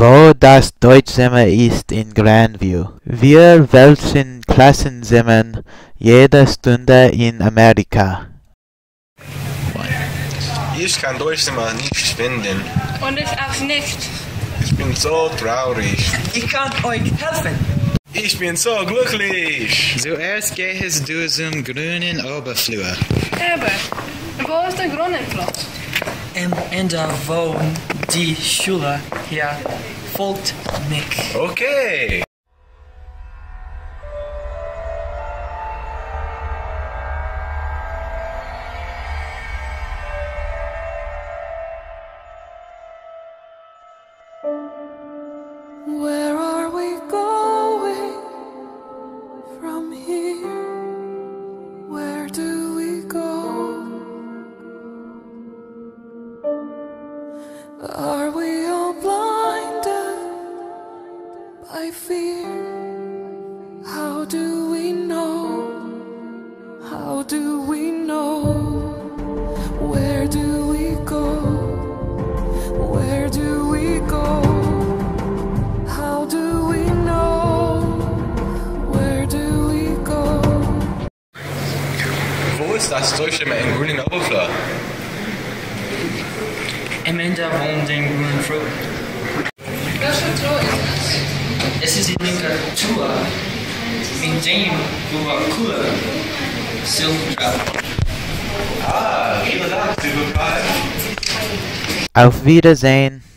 wo das Deutschzimmer ist in Grandview. Wir wälzen Klassenzimmern jede Stunde in Amerika. Ich kann Deutschzimmer nicht finden. Und ich auch nicht. Ich bin so traurig. Ich kann euch helfen. Ich bin so glücklich. Zuerst gehst du zum grünen Oberflur. Aber, wo ist der Brunnenplatz? Am Ende, wo die Schule hier folgt mich. Okay. Where are we going from here? Where do we go? Are we all blinded by fear? How do we know? How do we know? Where do we go? Where do we go? How do we know? Where do we go? Wo ist das Deutschzimmer in grünen Oberflur? Am Ende von den grünen Flur. Welche Tür ist Es ist die linke Tür. In dem Kuhle. Silbertrap. Ah, vielen Dank, Sie Auf Wiedersehen.